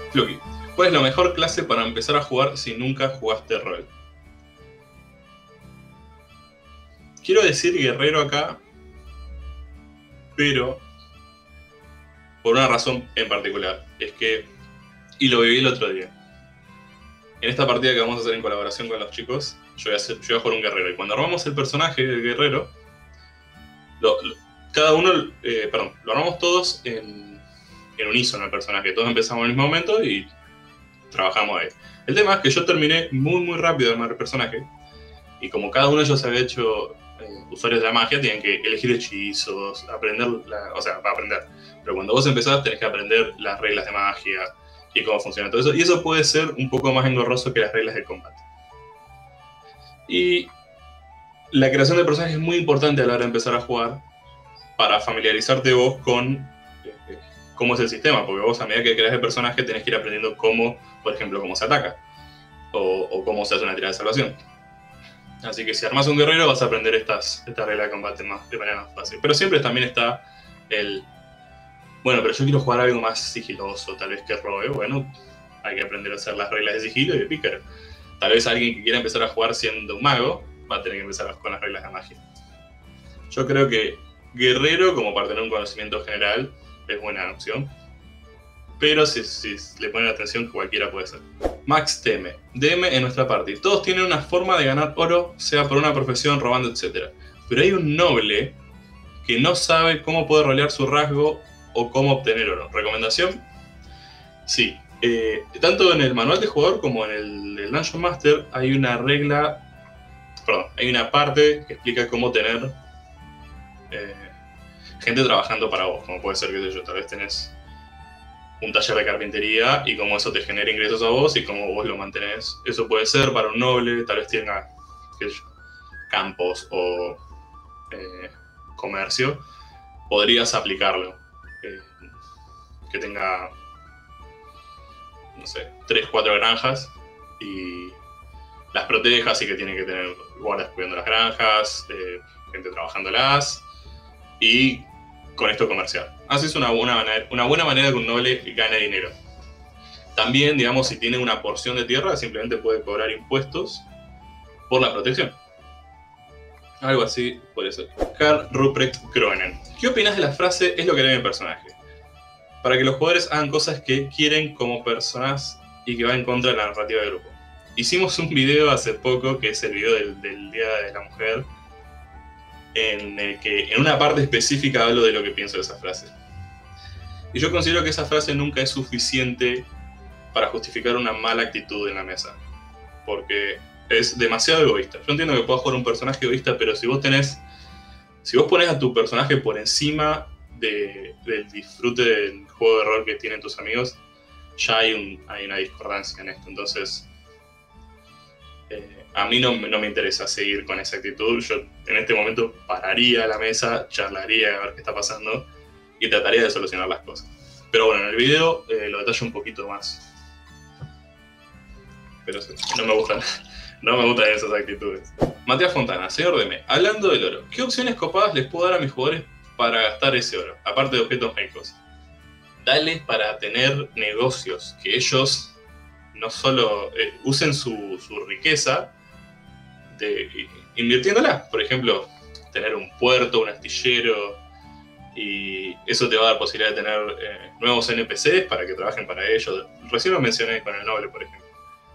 Floki, ¿cuál es la mejor clase para empezar a jugar si nunca jugaste rol? Quiero decir guerrero acá, pero por una razón en particular. Es que, y lo viví el otro día, en esta partida que vamos a hacer en colaboración con los chicos, yo voy a jugar un guerrero. Y cuando armamos el personaje del guerrero, cada uno, lo armamos todos en unísono el personaje. Todos empezamos en el mismo momento y trabajamos ahí. El tema es que yo terminé muy rápido de armar el personaje. Y como cada uno de ellos había hecho usuarios de la magia, tienen que elegir hechizos, aprender, para aprender. Pero cuando vos empezás tenés que aprender las reglas de magia y cómo funciona todo eso. Y eso puede ser un poco más engorroso que las reglas de combate. Y la creación de personajes es muy importante a la hora de empezar a jugar para familiarizarte vos con cómo es el sistema, porque vos a medida que creas el personaje tenés que ir aprendiendo cómo, por ejemplo, cómo se ataca o cómo se hace una tirada de salvación. Así que si armas un guerrero vas a aprender estas reglas de combate de manera más fácil. Pero siempre también está el... Bueno, pero yo quiero jugar algo más sigiloso, tal vez que robe. Bueno, hay que aprender a hacer las reglas de sigilo y de pícaro. Tal vez alguien que quiera empezar a jugar siendo un mago va a tener que empezar con las reglas de magia. Yo creo que guerrero, como para tener un conocimiento general, es buena opción. Pero si le ponen atención, cualquiera puede ser. Max teme. DM en nuestra party. Todos tienen una forma de ganar oro, sea por una profesión, robando, etc. Pero hay un noble que no sabe cómo poder rolear su rasgo o cómo obtener oro. ¿Recomendación? Sí. Tanto en el manual de jugador como en el Dungeon Master hay una regla... Perdón, hay una parte que explica cómo tener gente trabajando para vos. Como puede ser, qué sé yo, tal vez tenés un taller de carpintería y cómo eso te genera ingresos a vos y cómo vos lo mantenés. Eso puede ser para un noble, tal vez tenga, qué sé yo, campos o comercio. Podrías aplicarlo. Que tenga, no sé, 3, 4 granjas y las protejas y que tiene que tener guardias cuidando las granjas, gente trabajándolas y con esto comercial. Así es una buena manera que un noble gane dinero. También, digamos, si tiene una porción de tierra, simplemente puede cobrar impuestos por la protección. Algo así puede ser. Karl Ruprecht Kroenen. ¿Qué opinas de la frase "es lo que lee mi personaje"? Para que los jugadores hagan cosas que quieren como personas y que va en contra de la narrativa del grupo. Hicimos un video hace poco, que es el video del Día de la Mujer, en el que en una parte específica hablo de lo que pienso de esa frase. Y yo considero que esa frase nunca es suficiente para justificar una mala actitud en la mesa, porque es demasiado egoísta. Yo entiendo que puedas jugar un personaje egoísta, pero si vos pones a tu personaje por encima del disfrute del juego de rol que tienen tus amigos, ya hay una discordancia en esto. Entonces, a mí no me interesa seguir con esa actitud. Yo en este momento pararía la mesa, charlaría a ver qué está pasando y trataría de solucionar las cosas. Pero bueno, en el video lo detallo un poquito más. Pero no me gustan esas actitudes. Matías Fontana, señor DM, hablando del oro, ¿qué opciones copadas les puedo dar a mis jugadores para gastar ese oro? Aparte de objetos mágicos. Dale para tener negocios, que ellos no solo usen su riqueza invirtiéndola. Por ejemplo, tener un puerto, un astillero, y eso te va a dar posibilidad de tener nuevos NPCs para que trabajen para ellos. Recién lo mencioné con el noble, por ejemplo.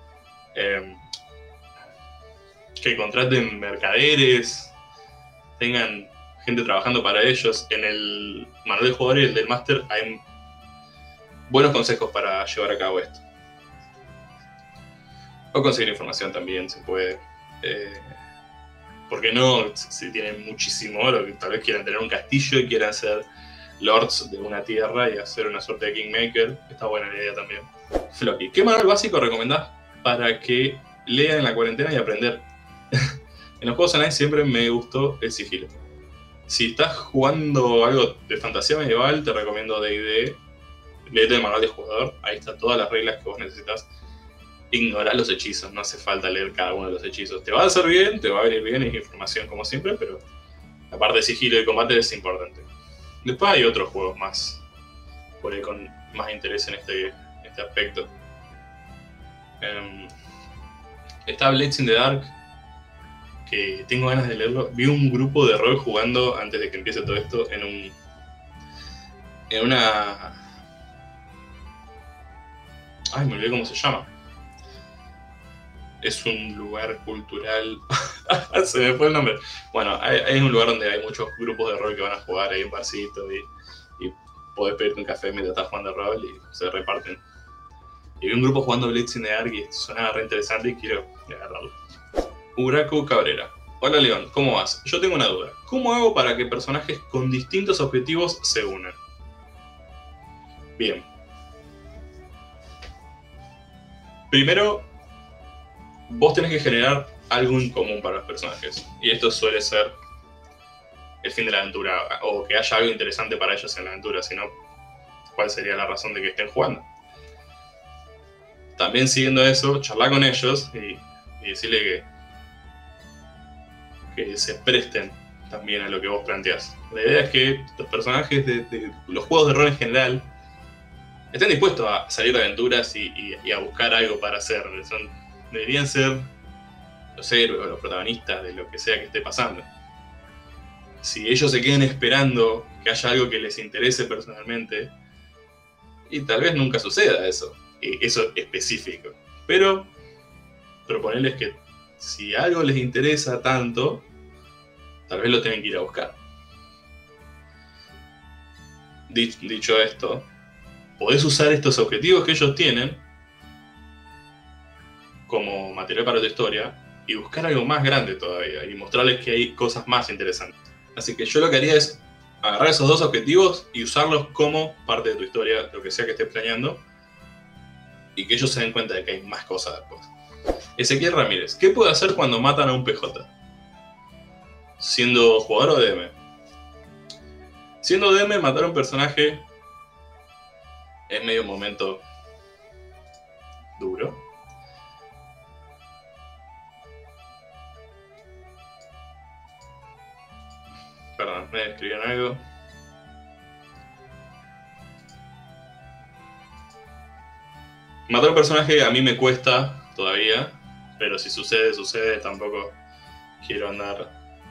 Que contraten mercaderes, tengan gente trabajando para ellos. En el manual del jugador y el del máster hay buenos consejos para llevar a cabo esto. O conseguir información también se puede. Porque no, si tienen muchísimo oro, tal vez quieran tener un castillo y quieran ser lords de una tierra y hacer una suerte de kingmaker. Está buena la idea también. Floki, ¿qué manual básico recomendás para que lean en la cuarentena y aprender? En los juegos online siempre me gustó el sigilo. Si estás jugando algo de fantasía medieval, te recomiendo D&D. Léete el manual de jugador, ahí están todas las reglas que vos necesitas. Ignorá los hechizos, no hace falta leer cada uno de los hechizos. Te va a hacer bien, te va a venir bien, es información como siempre, pero la parte de sigilo y combate es importante. Después hay otros juegos más, por ahí con más interés en este aspecto. Está Blades in the Dark, que tengo ganas de leerlo. Vi un grupo de rol jugando antes de que empiece todo esto en una... Ay, me olvidé cómo se llama. Es un lugar cultural... Se me fue el nombre. Bueno, es un lugar donde hay muchos grupos de rol que van a jugar, hay un barcito y podés pedirte un café mientras estás jugando rol y se reparten. Y vi un grupo jugando Blades in the Dark y sonaba re interesante y quiero agarrarlo. Uraku Cabrera. Hola León, ¿cómo vas? Yo tengo una duda. ¿Cómo hago para que personajes con distintos objetivos se unan? Bien. Primero, vos tenés que generar algo en común para los personajes. Y esto suele ser el fin de la aventura, o que haya algo interesante para ellos en la aventura, si no, ¿cuál sería la razón de que estén jugando? También siguiendo eso, charlar con ellos y decirle que se presten también a lo que vos planteás. La idea es que los personajes de los juegos de rol en general estén dispuestos a salir de aventuras y a buscar algo para hacer. Deberían ser los héroes o los protagonistas de lo que sea que esté pasando. Si ellos se quedan esperando que haya algo que les interese personalmente, y tal vez nunca suceda eso específico, pero proponerles que si algo les interesa tanto, tal vez lo tengan que ir a buscar. Dicho esto, podés usar estos objetivos que ellos tienen como material para tu historia y buscar algo más grande todavía y mostrarles que hay cosas más interesantes. Así que yo lo que haría es agarrar esos dos objetivos y usarlos como parte de tu historia, lo que sea que estés planeando, y que ellos se den cuenta de que hay más cosas después. Ezequiel Ramírez, ¿qué puedo hacer cuando matan a un PJ? ¿Siendo jugador o DM? Siendo DM, matar a un personaje es medio un momento duro. Perdón, me escribieron algo. Matar a un personaje a mí me cuesta todavía, pero si sucede, sucede. Tampoco quiero andar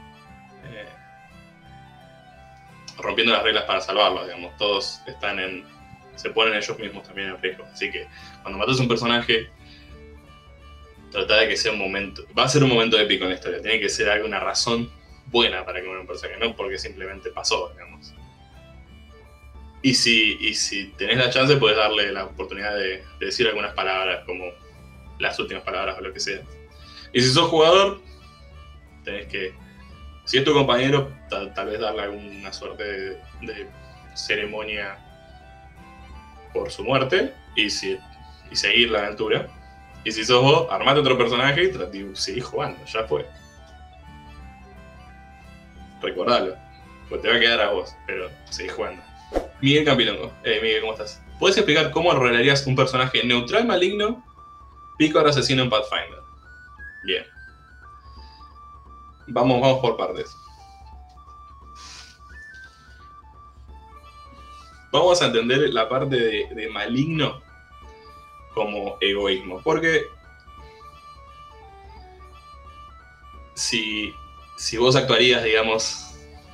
rompiendo las reglas para salvarlo, digamos. Todos se ponen ellos mismos también en riesgo. Así que cuando matas a un personaje, trata de que sea un momento. Va a ser un momento épico en la historia. Tiene que ser alguna razón buena para que muera un personaje, no porque simplemente pasó, digamos. Y si tenés la chance, puedes darle la oportunidad de decir algunas palabras, como las últimas palabras o lo que sea. Y si sos jugador, tenés que, si es tu compañero, tal vez darle alguna suerte de ceremonia por su muerte y seguir la aventura. Y si sos vos, armate otro personaje y seguís jugando, ya fue. Recordalo, pues te va a quedar a vos, pero seguís jugando. Miguel Campilongo. Miguel, ¿cómo estás? ¿Puedes explicar cómo rolarías un personaje neutral maligno, pícaro asesino en Pathfinder? Bien. Vamos por partes. Vamos a entender la parte de maligno como egoísmo. Porque si vos actuarías, digamos,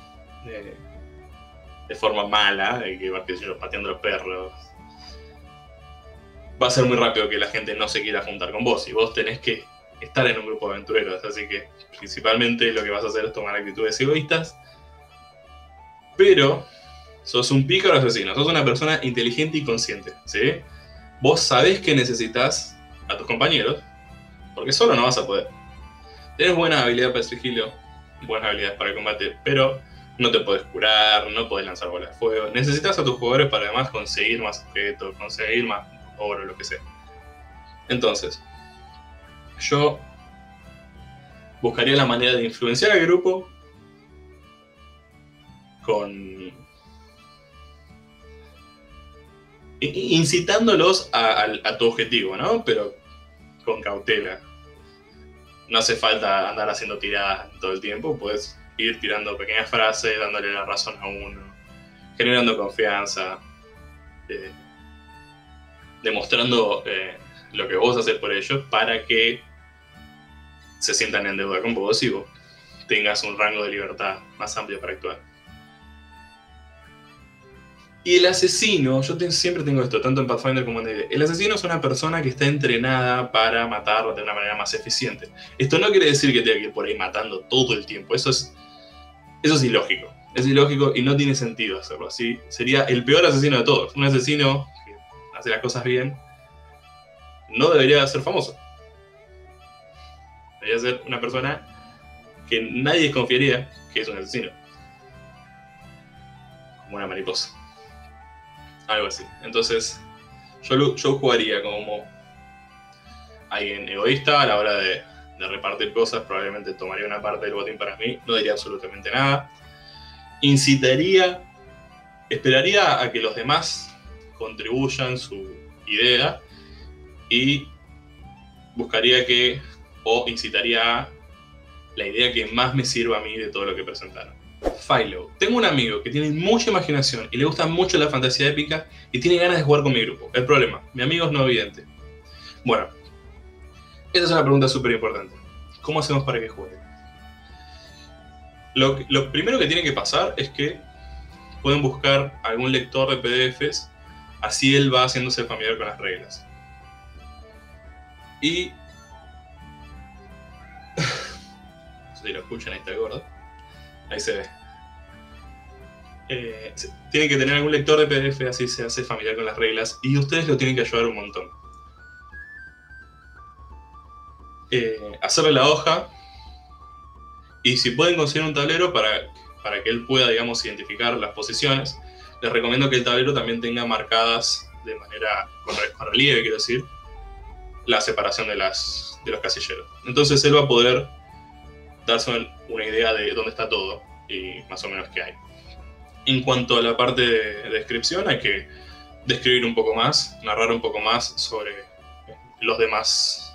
de forma mala, que pateando los perros, va a ser muy rápido que la gente no se quiera juntar con vos y vos tenés que estar en un grupo de aventureros, así que principalmente lo que vas a hacer es tomar actitudes egoístas, pero sos un pícaro asesino, sos una persona inteligente y consciente, ¿sí? Vos sabés que necesitas a tus compañeros, porque solo no vas a poder. Tenés buena habilidad para el sigilo, buenas habilidades para el combate, pero no te podés curar, no podés lanzar bolas de fuego. Necesitas a tus jugadores para además conseguir más objetos, conseguir más oro, lo que sea. Entonces, yo buscaría la manera de influenciar al grupo incitándolos a tu objetivo, ¿no? Pero con cautela. No hace falta andar haciendo tiradas todo el tiempo, puedes ir tirando pequeñas frases, dándole la razón a uno, generando confianza. demostrando lo que vos haces por ellos para que se sientan en deuda con vos y vos tengas un rango de libertad más amplio para actuar. Y el asesino, siempre tengo esto, tanto en Pathfinder como en D&D. El asesino es una persona que está entrenada para matar de una manera más eficiente. Esto no quiere decir que tenga que ir por ahí matando todo el tiempo. Eso es ilógico. Es ilógico y no tiene sentido hacerlo así. Sería el peor asesino de todos. Un asesino que hace las cosas bien no debería ser famoso. Debería ser una persona que nadie desconfiaría que es un asesino. Como una mariposa. Algo así. Entonces, yo jugaría como alguien egoísta a la hora de repartir cosas. Probablemente tomaría una parte del botín para mí. No diría absolutamente nada. Esperaría a que los demás contribuyan su idea y buscaría incitaría a la idea que más me sirva a mí de todo lo que presentaron. Philo. Tengo un amigo que tiene mucha imaginación y le gusta mucho la fantasía épica y tiene ganas de jugar con mi grupo. El problema, mi amigo es no vidente. Bueno, esa es una pregunta súper importante. ¿Cómo hacemos para que juegue? Lo primero que tiene que pasar es que pueden buscar algún lector de PDFs, así él va haciéndose familiar con las reglas. Y... si lo escuchan, ahí está el gordo. Ahí se ve. Tienen que tener algún lector de PDF, así se hace familiar con las reglas, y ustedes lo tienen que ayudar un montón. Hacerle la hoja, y si pueden conseguir un tablero para que él pueda, digamos, identificar las posiciones, les recomiendo que el tablero también tenga marcadas de manera con relieve, quiero decir, la separación de los casilleros. Entonces él va a poder darse una idea de dónde está todo y más o menos qué hay. En cuanto a la parte de descripción, hay que describir un poco más, narrar un poco más sobre los demás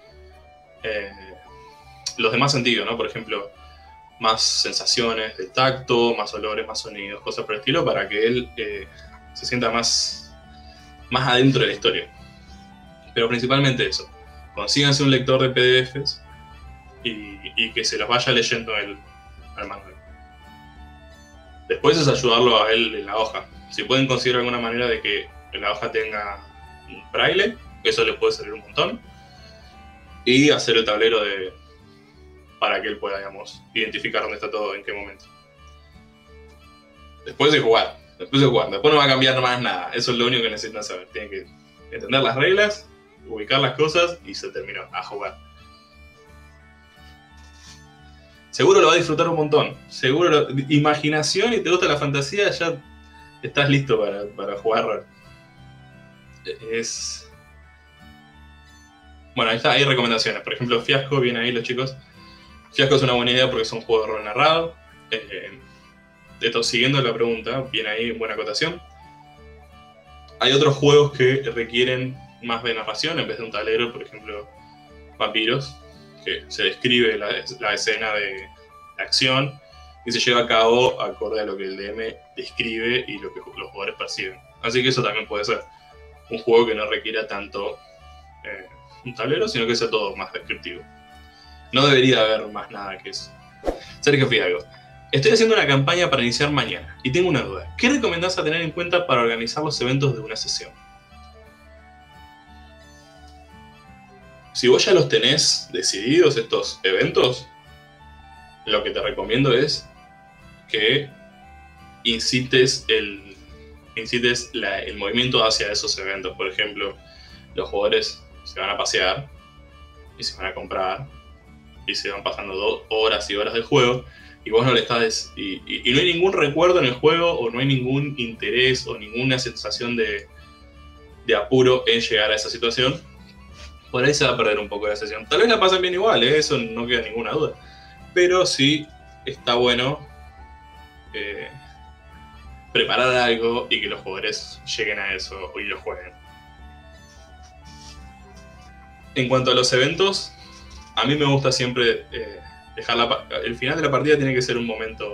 sentidos, ¿no? Por ejemplo, más sensaciones del tacto, más olores, más sonidos, cosas por el estilo, para que él se sienta más adentro de la historia. Pero principalmente eso, consíganse un lector de PDFs y que se los vaya leyendo al manual. Después es ayudarlo a él en la hoja. Si pueden conseguir alguna manera de que la hoja tenga un braille, eso les puede servir un montón. Y hacer el tablero para que él pueda, digamos, identificar dónde está todo, en qué momento. Después de jugar. Después no va a cambiar más nada. Eso es lo único que necesitan saber. Tienen que entender las reglas, ubicar las cosas y se terminó a jugar. Seguro lo va a disfrutar un montón. Seguro imaginación y te gusta la fantasía, ya estás listo para jugar. Bueno, ahí está, hay recomendaciones. Por ejemplo, Fiasco, viene ahí los chicos. Fiasco es una buena idea porque es un juego de rol narrado. Siguiendo la pregunta, viene ahí buena acotación. Hay otros juegos que requieren más de narración en vez de un tablero, por ejemplo, Vampiros, que se describe la escena de acción y se lleva a cabo acorde a lo que el DM describe y lo que los jugadores perciben. Así que eso también puede ser un juego que no requiera tanto un tablero, sino que sea todo más descriptivo. No debería haber más nada que eso. Sergio Fidalgo. Estoy haciendo una campaña para iniciar mañana y tengo una duda. ¿Qué recomendás a tener en cuenta para organizar los eventos de una sesión? Si vos ya los tenés decididos estos eventos, lo que te recomiendo es que incites el movimiento hacia esos eventos. Por ejemplo, los jugadores se van a pasear y se van a comprar y se van pasando horas y horas del juego y vos no le estás... Y no hay ningún recuerdo en el juego o no hay ningún interés o ninguna sensación de apuro en llegar a esa situación. Por ahí se va a perder un poco la sesión. Tal vez la pasen bien igual, eso no queda ninguna duda. Pero sí está bueno preparar algo y que los jugadores lleguen a eso y lo jueguen. En cuanto a los eventos, a mí me gusta siempre dejar el final de la partida tiene que ser un momento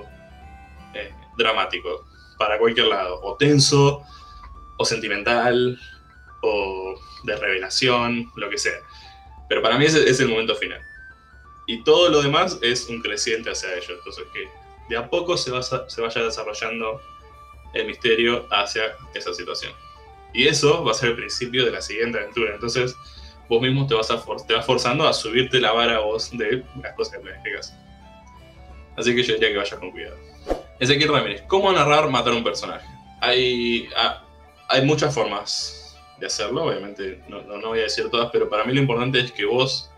dramático para cualquier lado, o tenso, o sentimental, o de revelación, lo que sea. Pero para mí ese es el momento final. Y todo lo demás es un creciente hacia ello. Entonces que de a poco se vaya desarrollando el misterio hacia esa situación. Y eso va a ser el principio de la siguiente aventura. Entonces vos mismo te vas forzando a subirte la vara a vos de las cosas que planificas. Así que yo diría que vayas con cuidado. Ezequiel Ramírez, ¿cómo narrar matar a un personaje? Hay muchas formas de hacerlo, obviamente no voy a decir todas, pero para mí lo importante es que vos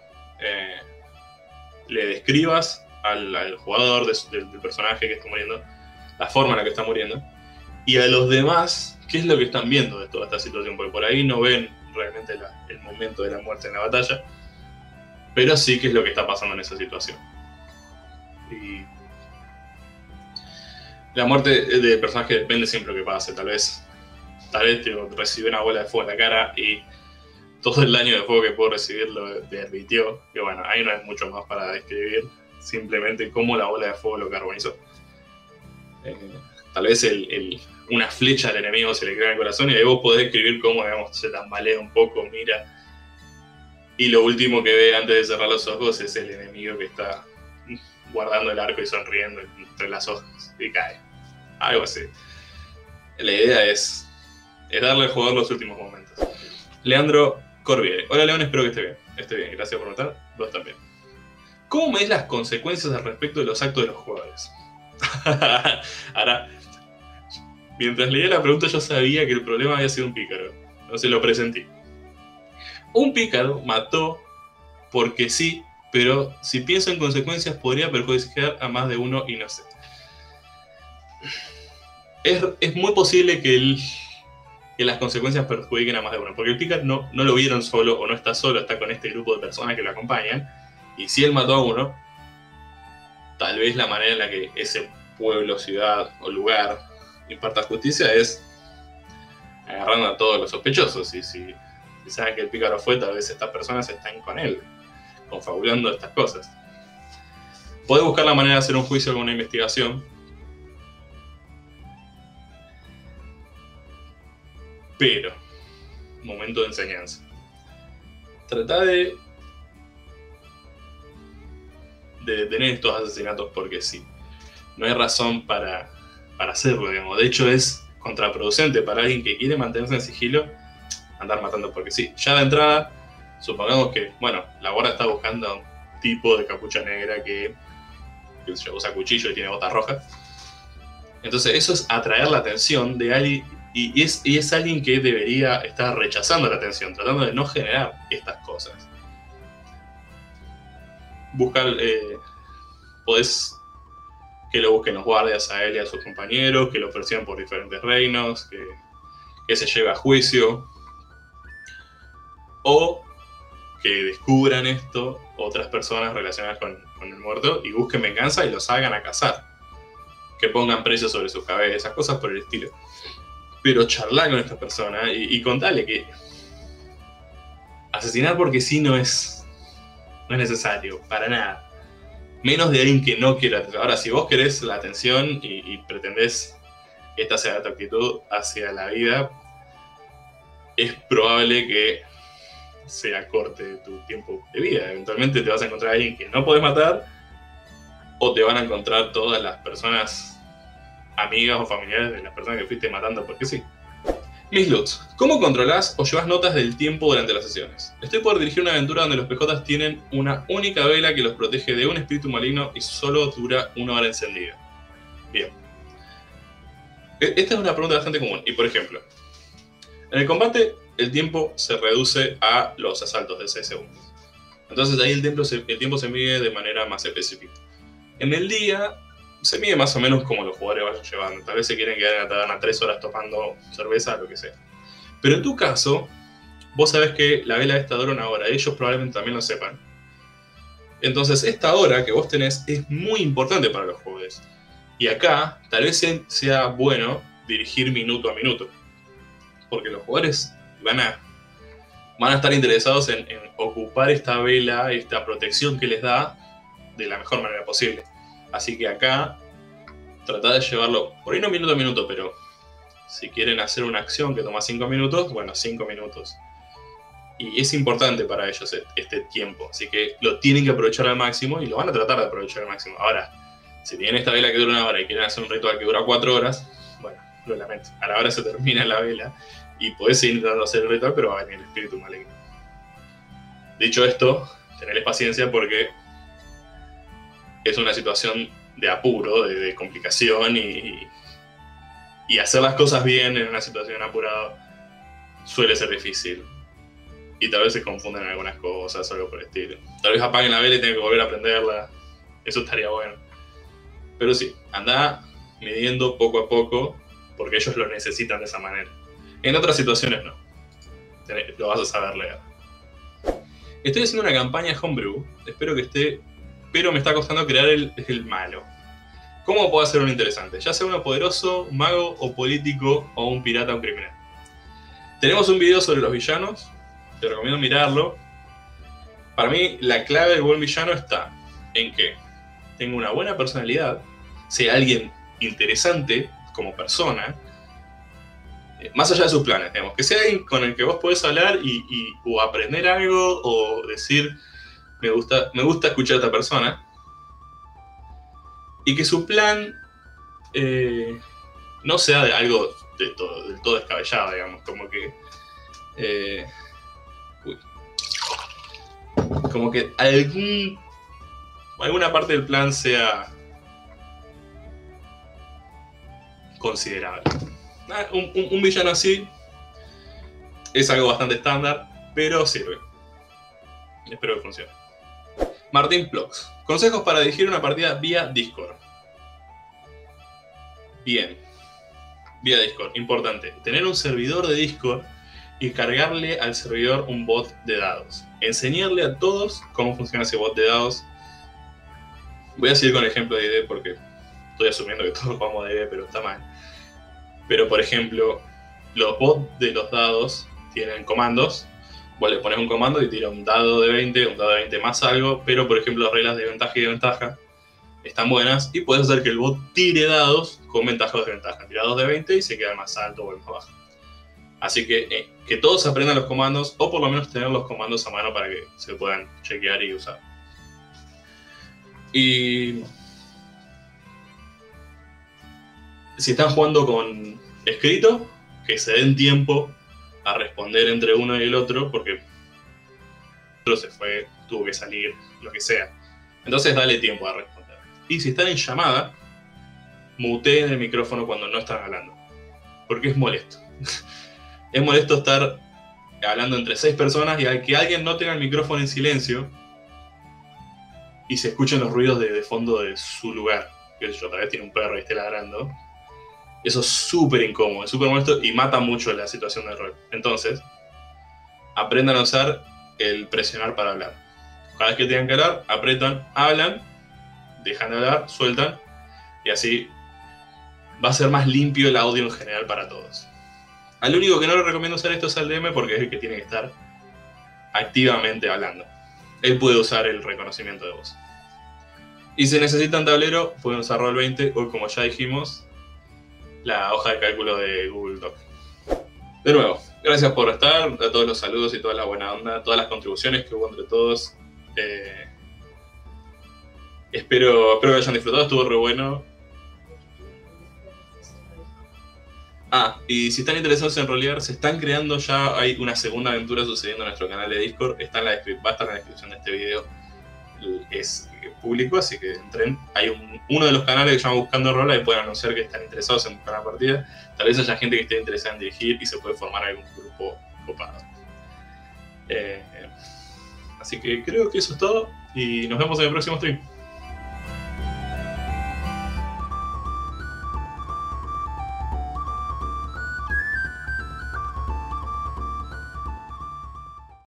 le describas al jugador del personaje que está muriendo, la forma en la que está muriendo, y a los demás, qué es lo que están viendo de toda esta situación, porque por ahí no ven realmente el momento de la muerte en la batalla, pero sí qué es lo que está pasando en esa situación. Y la muerte del personaje depende siempre de lo que pase. Tal vez recibe una bola de fuego en la cara y todo el daño de fuego que puedo recibir lo derritió. Y bueno, ahí no hay mucho más para describir, simplemente cómo la bola de fuego lo carbonizó. Tal vez una flecha al enemigo se le crea en el corazón y ahí vos podés describir cómo, digamos, se tambalea un poco, mira. Y lo último que ve antes de cerrar los ojos es el enemigo que está guardando el arco y sonriendo entre las hojas y cae. Algo así. La idea es darle al jugador los últimos momentos. Leandro Corbiere. Hola León, espero que esté bien. Gracias por notar. Vos también. ¿Cómo medís las consecuencias al respecto de los actos de los jugadores? Ahora, mientras leía la pregunta yo sabía que el problema había sido un pícaro. Entonces lo presentí. Un pícaro mató porque sí, pero si pienso en consecuencias podría perjudicar a más de uno y no sé. Es muy posible que las consecuencias perjudiquen a más de uno, porque el pícaro no lo vieron solo o no está solo, está con este grupo de personas que lo acompañan, y si él mató a uno, tal vez la manera en la que ese pueblo, ciudad o lugar imparta justicia es agarrando a todos los sospechosos, y si saben que el pícaro fue, tal vez estas personas están con él, confabulando estas cosas. Podés buscar la manera de hacer un juicio con una investigación, pero, momento de enseñanza. Trata de detener estos asesinatos porque sí. No hay razón para hacerlo, digamos. De hecho, es contraproducente para alguien que quiere mantenerse en sigilo andar matando porque sí. Ya de entrada, supongamos que, bueno, la guardia está buscando a un tipo de capucha negra que usa cuchillo y tiene botas rojas. Entonces, eso es atraer la atención de alguien. Y es alguien que debería estar rechazando la atención, tratando de no generar estas cosas. Podés que lo busquen los guardias a él y a sus compañeros, que lo persigan por diferentes reinos, que se lleve a juicio, o que descubran esto otras personas relacionadas con el muerto y busquen venganza y los hagan a cazar. Que pongan precios sobre sus cabezas, cosas por el estilo. Pero charlar con esta persona y contarle que asesinar porque sí no es necesario, para nada. Menos de alguien que no quiera. Ahora, si vos querés la atención y pretendés que esta sea tu actitud hacia la vida, es probable que sea corte tu tiempo de vida. Eventualmente te vas a encontrar a alguien que no podés matar, o te van a encontrar todas las personas amigas o familiares de las personas que fuiste matando porque sí. Miss Lutz, ¿cómo controlás o llevas notas del tiempo durante las sesiones? Estoy por dirigir una aventura donde los PJs tienen una única vela que los protege de un espíritu maligno y solo dura 1 hora encendida. Bien. Esta es una pregunta bastante común. Y por ejemplo, en el combate el tiempo se reduce a los asaltos de 6 segundos. Entonces ahí el tiempo se mide de manera más específica. En el día se mide más o menos como los jugadores vayan llevando. Tal vez se quieren quedar en la taberna 3 horas tomando cerveza, lo que sea. Pero en tu caso, vos sabés que la vela esta dura 1 hora. Ellos probablemente también lo sepan. Entonces, esta hora que vos tenés es muy importante para los jugadores. Y acá, tal vez sea bueno dirigir minuto a minuto. Porque los jugadores van a estar interesados en ocupar esta vela, esta protección que les da, de la mejor manera posible. Así que acá, tratá de llevarlo, por ahí no minuto a minuto, pero Si quieren hacer una acción que toma 5 minutos, bueno, 5 minutos. Y es importante para ellos este tiempo, así que lo tienen que aprovechar al máximo y lo van a tratar de aprovechar al máximo. Ahora, si tienen esta vela que dura 1 hora y quieren hacer un ritual que dura 4 horas, bueno, lo lamento. A la hora se termina la vela y podés seguir intentando hacer el ritual, pero va a venir el espíritu maligno. Dicho esto, tenedles paciencia porque es una situación de apuro, de complicación y hacer las cosas bien en una situación apurada suele ser difícil. Y tal vez se confunden algunas cosas o algo por el estilo. Tal vez apaguen la vela y tengan que volver a prenderla. Eso estaría bueno. Pero sí, anda midiendo poco a poco porque ellos lo necesitan de esa manera. En otras situaciones no. Lo vas a saber leer. Estoy haciendo una campaña homebrew. Espero que esté... Pero me está costando crear el malo. ¿Cómo puedo hacer uno interesante? Ya sea uno poderoso, un mago o político o un pirata o un criminal. Tenemos un video sobre los villanos. Te recomiendo mirarlo. Para mí, la clave del buen villano está en que tenga una buena personalidad, sea alguien interesante como persona, más allá de sus planes, digamos, que sea alguien con el que vos podés hablar o aprender algo o decir, me gusta escuchar a esta persona, y que su plan no sea de algo del todo descabellado, digamos, como que como que alguna parte del plan sea considerable. Un villano así es algo bastante estándar, pero sirve. Espero que funcione. Martín Plox. Consejos para dirigir una partida vía Discord. Bien. Vía Discord. Importante. Tener un servidor de Discord y cargarle al servidor un bot de dados. Enseñarle a todos cómo funciona ese bot de dados. Voy a seguir con el ejemplo de ID porque estoy asumiendo que todos jugamos de ID, pero está mal. Pero por ejemplo, los bots de los dados tienen comandos. Vos le pones un comando y tira un dado de 20 más algo, pero por ejemplo las reglas de ventaja y desventaja están buenas y puedes hacer que el bot tire dados con ventaja o desventaja. Tira 2 de 20 y se queda el más alto o el más bajo. Así que todos aprendan los comandos, o por lo menos tener los comandos a mano para que se puedan chequear y usar. Y si están jugando con escrito, que se den tiempo a responder entre uno y el otro, porque el otro se fue, tuvo que salir, lo que sea. Entonces dale tiempo a responder. Y si están en llamada, muteen el micrófono cuando no están hablando, porque es molesto. Es molesto estar hablando entre 6 personas y que alguien no tenga el micrófono en silencio y se escuchen los ruidos de fondo de su lugar. Que yo, tal vez tiene un perro y esté ladrando. Eso es súper incómodo, es súper molesto y mata mucho la situación del rol. Entonces, aprendan a usar el presionar para hablar. Cada vez que tengan que hablar, apretan, hablan, dejan de hablar, sueltan, y así va a ser más limpio el audio en general para todos. Al único que no le recomiendo usar esto es al DM porque es el que tiene que estar activamente hablando. Él puede usar el reconocimiento de voz. Y si necesitan tablero, pueden usar Roll20 o, como ya dijimos, la hoja de cálculo de Google Doc. De nuevo, gracias por estar, a todos los saludos y toda la buena onda, todas las contribuciones que hubo entre todos. Espero que hayan disfrutado, estuvo re bueno. Y si están interesados en rolear, se están creando ya, hay una segunda aventura sucediendo en nuestro canal de Discord, va a estar en la descripción de este video, es público, así que entren. Hay uno de los canales que se llama Buscando Rola y pueden anunciar que están interesados en buscar una partida. Tal vez haya gente que esté interesada en dirigir y se puede formar algún grupo copado. Así que creo que eso es todo y nos vemos en el próximo stream.